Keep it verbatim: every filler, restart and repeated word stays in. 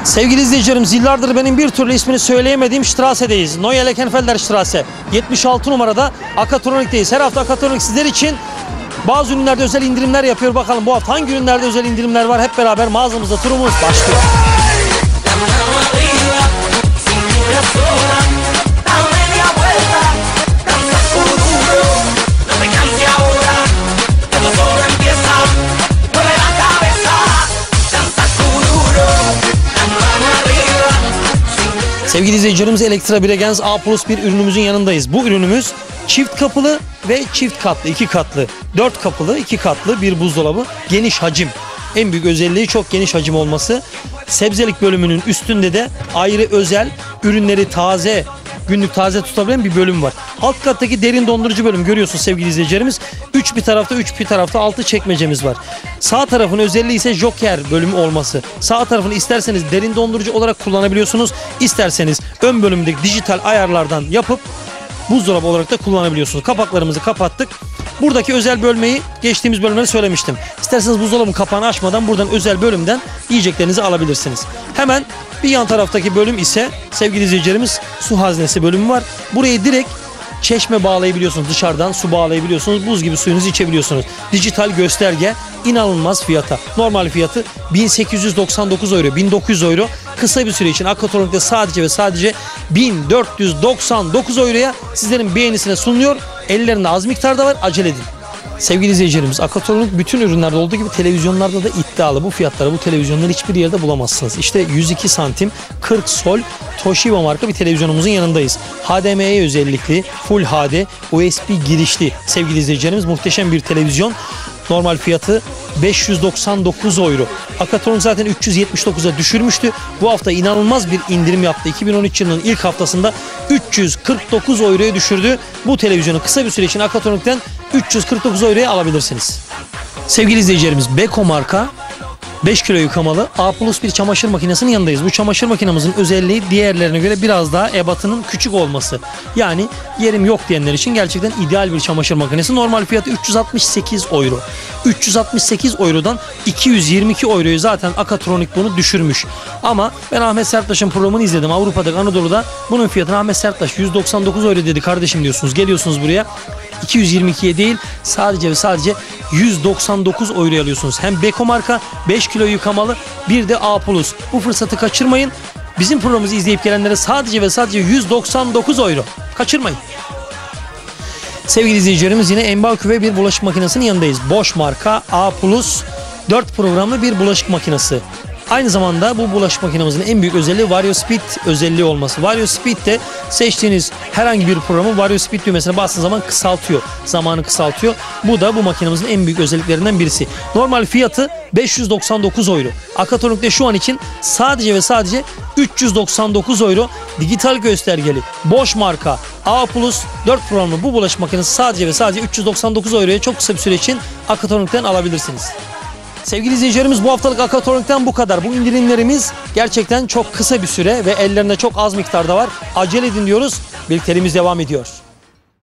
Sevgili izleyicilerimiz, yıllardır benim bir türlü ismini söyleyemediğim Strasse'deyiz. Neue Leckenfelder Strasse. yetmiş altı numarada Akatronik'teyiz. Her hafta Akatronik sizler için bazı ürünlerde özel indirimler yapıyor. Bakalım bu hafta hangi ürünlerde özel indirimler var? Hep beraber mağazamızda turumuz başlıyor. Sevgili izleyicilerimiz, Elektra Bregenz A plus bir ürünümüzün yanındayız. Bu ürünümüz çift kapılı ve çift katlı, iki katlı, dört kapılı, iki katlı bir buzdolabı. Geniş hacim. En büyük özelliği çok geniş hacim olması. Sebzelik bölümünün üstünde de ayrı özel ürünleri taze, günlük taze tutabilen bir bölüm var. Alt kattaki derin dondurucu bölüm görüyorsunuz sevgili izleyicilerimiz. üç bir tarafta, üç bir tarafta altı çekmecemiz var. Sağ tarafın özelliği ise Joker bölümü olması. Sağ tarafını isterseniz derin dondurucu olarak kullanabiliyorsunuz. İsterseniz ön bölümdeki dijital ayarlardan yapıp buzdolabı olarak da kullanabiliyorsunuz. Kapaklarımızı kapattık. Buradaki özel bölmeyi geçtiğimiz bölümleri söylemiştim. İsterseniz buzdolabının kapağını açmadan buradan özel bölümden yiyeceklerinizi alabilirsiniz. Hemen bir yan taraftaki bölüm ise sevgili izleyicilerimiz su haznesi bölümü var. Burayı direkt çeşme bağlayabiliyorsunuz. Dışarıdan su bağlayabiliyorsunuz. Buz gibi suyunuzu içebiliyorsunuz. Dijital gösterge, inanılmaz fiyata. Normal fiyatı bin sekiz yüz doksan dokuz euro, bin dokuz yüz euro. Kısa bir süre için Akatronik'te sadece ve sadece bin dört yüz doksan dokuz euroya sizlerin beğenisine sunuluyor. Ellerinde az miktarda var. Acele edin. Sevgili izleyicilerimiz, Akatronik bütün ürünlerde olduğu gibi televizyonlarda da iddialı. Bu fiyatlara bu televizyonları hiçbir yerde bulamazsınız. İşte yüz iki santim kırk sol Toshiba marka bir televizyonumuzun yanındayız. H D M I özellikli, Full H D, U S B girişli sevgili izleyicilerimiz, muhteşem bir televizyon. Normal fiyatı beş yüz doksan dokuz euro. Akatronik zaten üç yüz yetmiş dokuza düşürmüştü. Bu hafta inanılmaz bir indirim yaptı. iki bin on üç yılının ilk haftasında üç yüz kırk dokuz euroya düşürdü. Bu televizyonu kısa bir süre için Akatronik'ten üç yüz kırk dokuz euroya alabilirsiniz. Sevgili izleyicilerimiz, Beko marka beş kilo yıkamalı A plus bir çamaşır makinesinin yanındayız. Bu çamaşır makinemizin özelliği diğerlerine göre biraz daha ebatının küçük olması. Yani yerim yok diyenler için gerçekten ideal bir çamaşır makinesi. Normal fiyatı üç yüz altmış sekiz euro. üç yüz altmış sekiz eurodan iki yüz yirmi iki euroyu zaten Akatronik bunu düşürmüş. Ama ben Ahmet Serttaş'ın programını izledim. Avrupa'da, Anadolu'da bunun fiyatını Ahmet Serttaş yüz doksan dokuz euro dedi kardeşim diyorsunuz. Geliyorsunuz buraya iki yüz yirmi ikiye değil sadece ve sadece yüz doksan dokuz euroya alıyorsunuz. Hem Beko marka beş kilo yıkamalı, bir de A plus. Bu fırsatı kaçırmayın. Bizim programımızı izleyip gelenlere sadece ve sadece yüz doksan dokuz euro. Kaçırmayın. Sevgili izleyicilerimiz, yine Embakü ve bir bulaşık makinesinin yanındayız. Bosch marka A plus dört programlı bir bulaşık makinesi. Aynı zamanda bu bulaşık makinemizin en büyük özelliği VarioSpeed özelliği olması. VarioSpeed de seçtiğiniz herhangi bir programı VarioSpeed düğmesine bastığınız zaman kısaltıyor. Zamanı kısaltıyor. Bu da bu makinemizin en büyük özelliklerinden birisi. Normal fiyatı beş yüz doksan dokuz euro. Akatronik'te şu an için sadece ve sadece üç yüz doksan dokuz euro dijital göstergeli Bosch marka A plus dört programlı bu bulaşık makinesi sadece ve sadece üç yüz doksan dokuz euroya çok kısa bir süre için Akatronik'ten alabilirsiniz. Sevgili izleyicilerimiz, bu haftalık Akatronik'ten bu kadar. Bu indirimlerimiz gerçekten çok kısa bir süre ve ellerinde çok az miktarda var. Acele edin diyoruz. Birlikteliğimiz devam ediyor.